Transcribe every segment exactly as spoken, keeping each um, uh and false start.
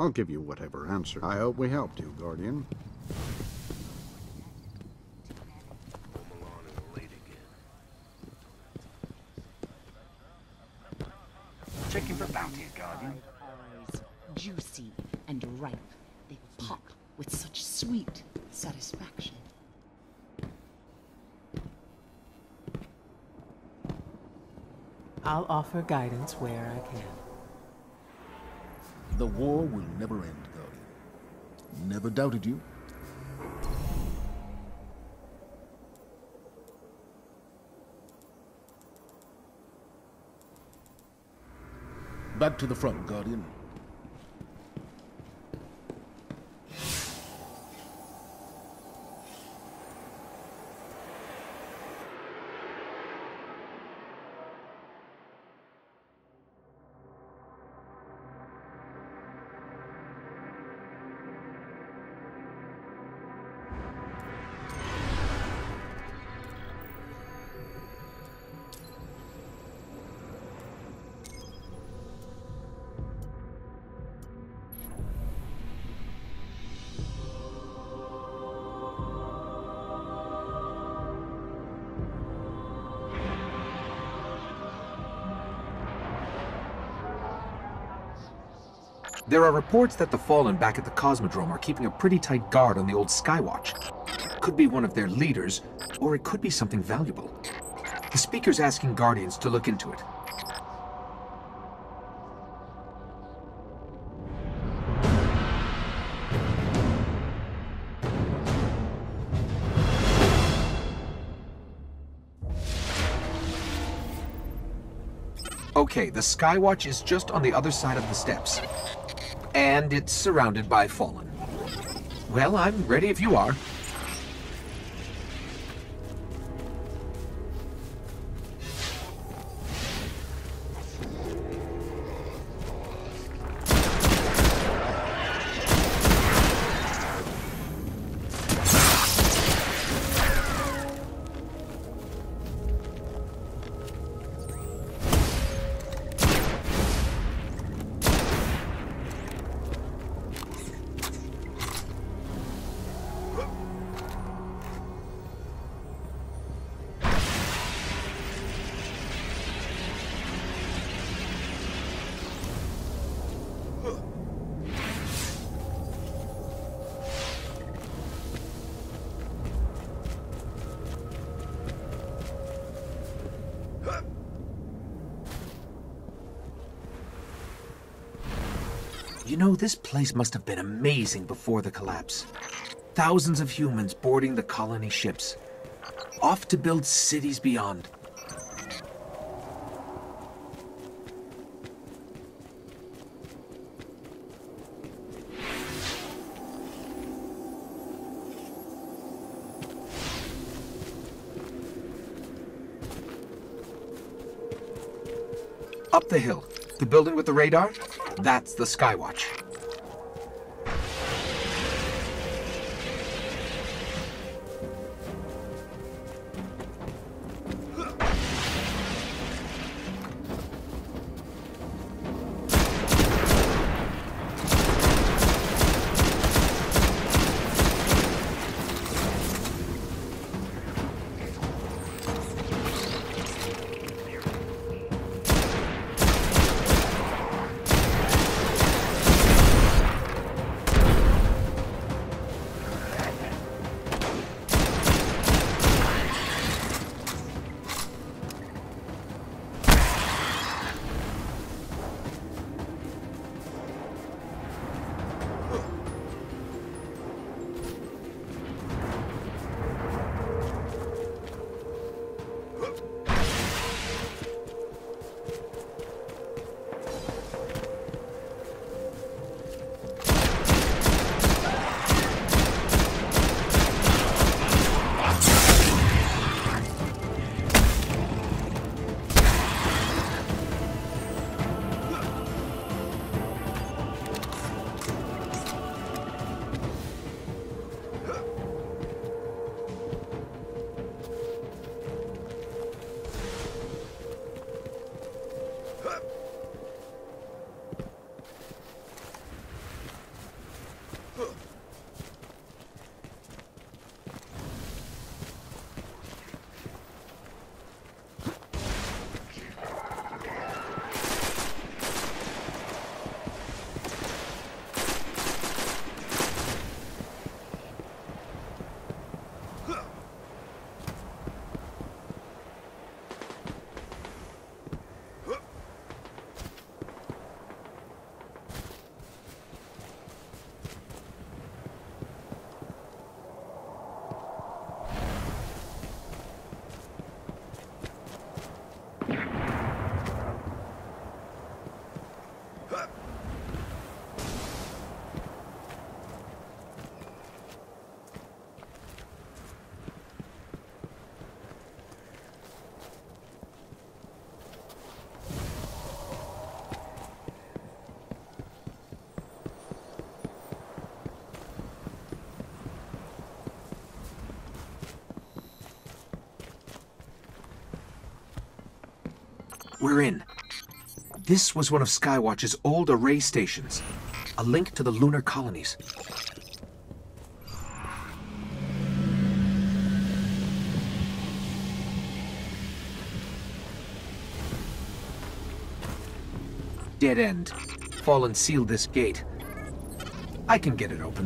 I'll give you whatever answer. I hope we helped you, Guardian. Checking for bounties, Guardian. Always juicy and ripe. They pop with such sweet satisfaction. I'll offer guidance where I can. The war will never end, Guardian. Never doubted you. Back to the front, Guardian. There are reports that the Fallen back at the Cosmodrome are keeping a pretty tight guard on the old Skywatch. Could be one of their leaders, or it could be something valuable. The Speaker's asking Guardians to look into it. Okay, the Skywatch is just on the other side of the steps. And it's surrounded by Fallen. Well, I'm ready if you are. You know, this place must have been amazing before the collapse. Thousands of humans boarding the colony ships, off to build cities beyond. Up the hill, the building with the radar, that's the Skywatch. We're in. This was one of Skywatch's old array stations. A link to the lunar colonies. Dead end. Fallen sealed this gate. I can get it open.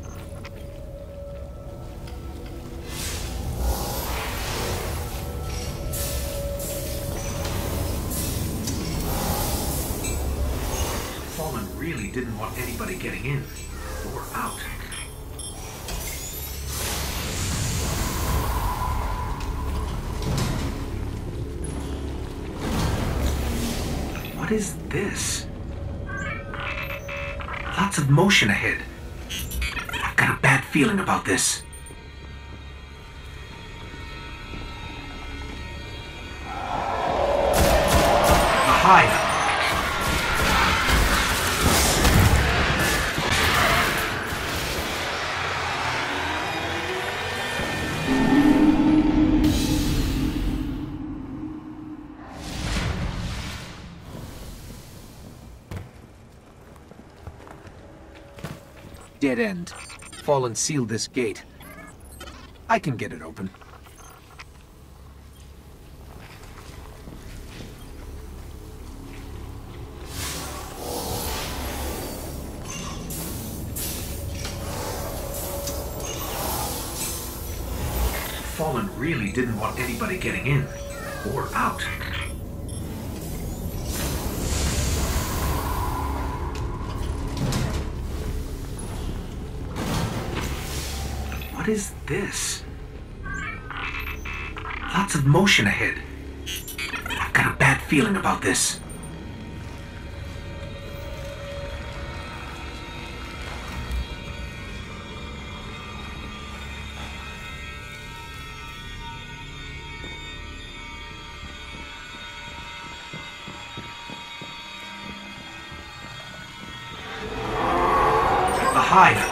Fallen really didn't want anybody getting in or out. What is this? Lots of motion ahead. I've got a bad feeling about this. A hive. Dead end. Fallen sealed this gate. I can get it open. Fallen really didn't want anybody getting in or out. What is this? Lots of motion ahead. I've got a bad feeling about this. A hive.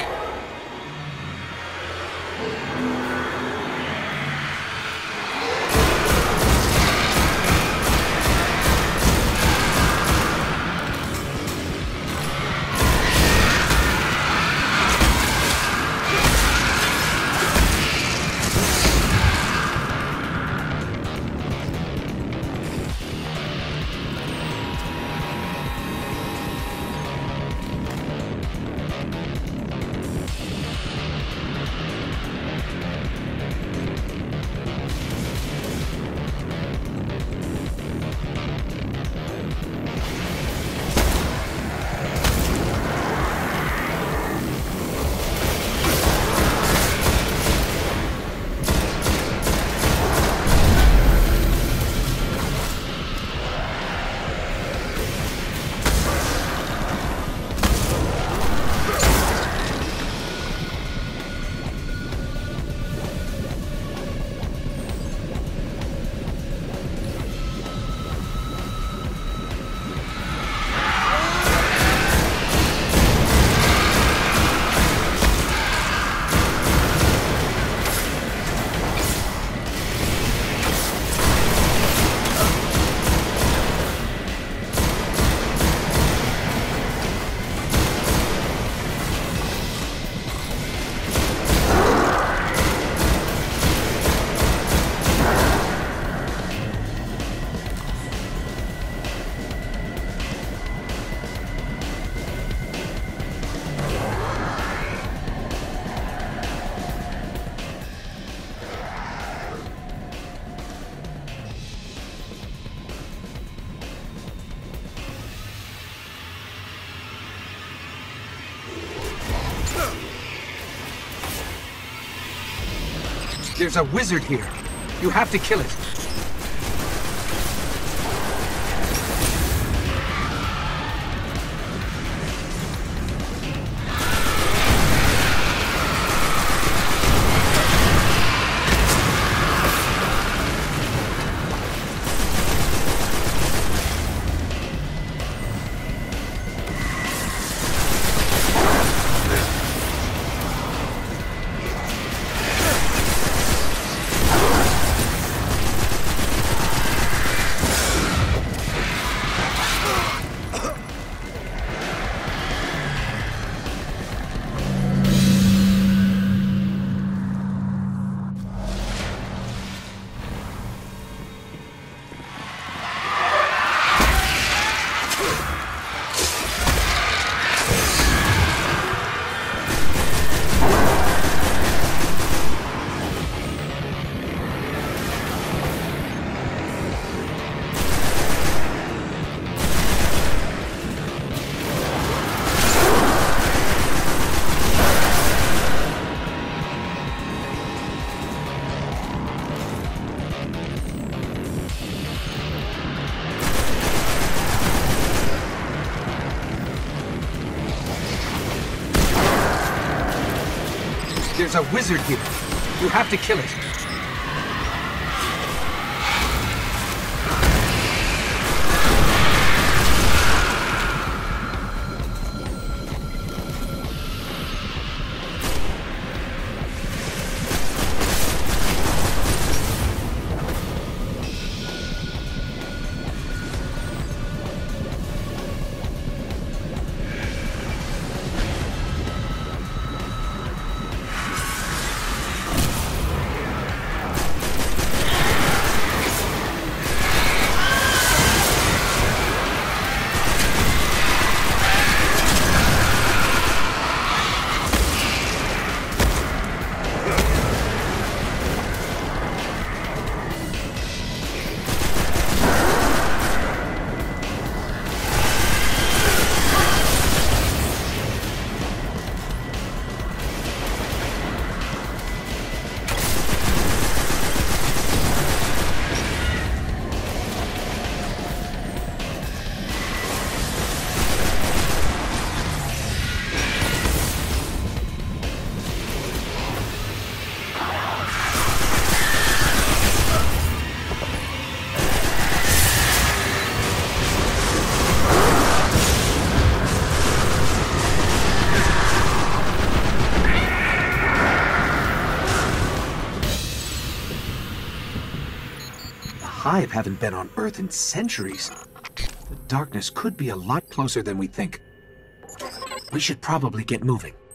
There's a wizard here. You have to kill it. There's a wizard here. You have to kill it. Hive haven't been on Earth in centuries. The darkness could be a lot closer than we think. We should probably get moving.